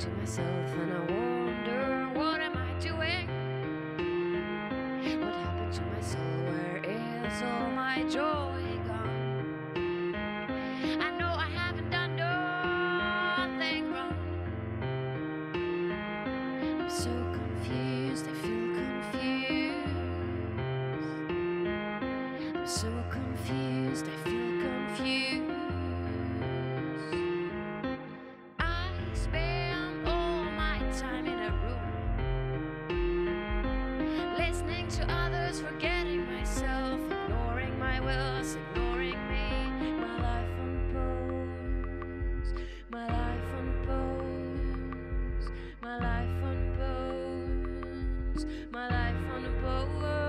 to myself and I wonder, what am I doing? What happened to my soul? Where is all my joy gone? I know I haven't done nothing wrong. I'm so confused, I feel confused. I'm so confused, I feel confused. Forgetting myself, ignoring my wills, ignoring me. My life unfolds, my life unfolds, my life unfolds, my life unfolds.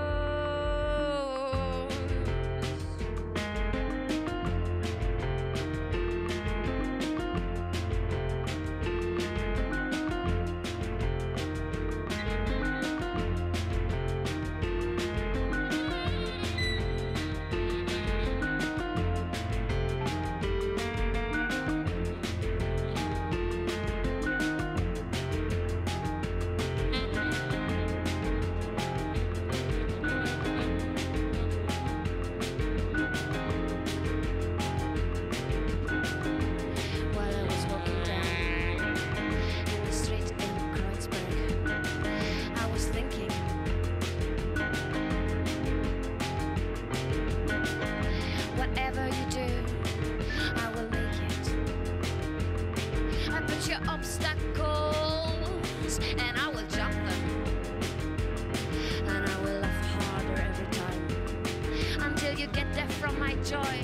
Obstacles and I will jump them, and I will laugh harder every time until you get there from my joy.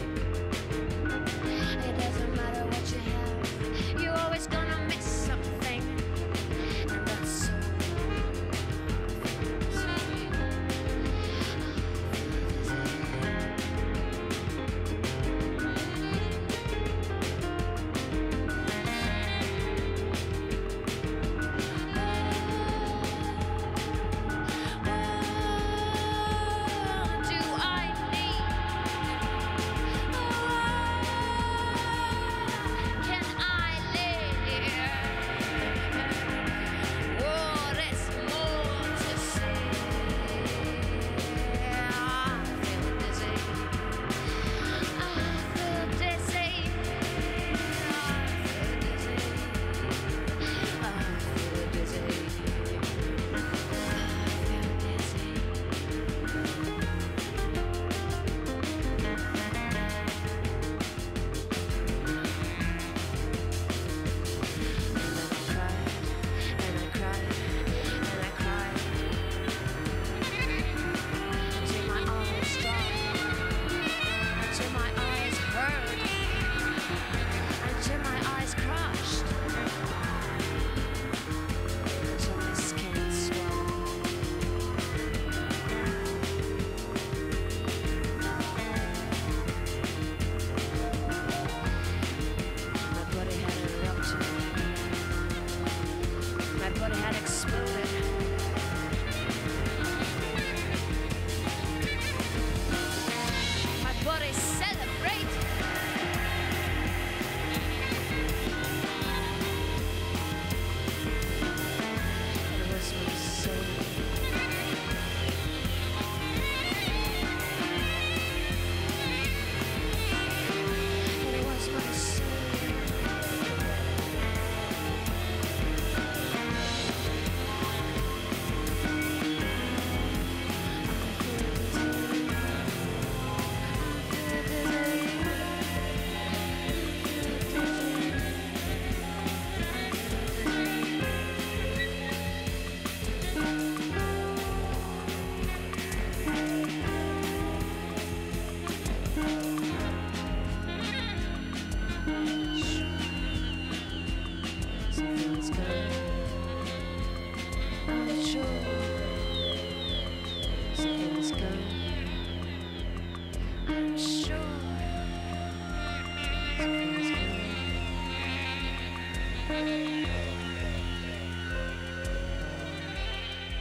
It doesn't matter what you have, you're always gonna miss something, and that's so.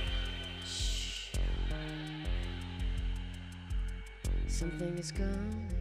Something is gone.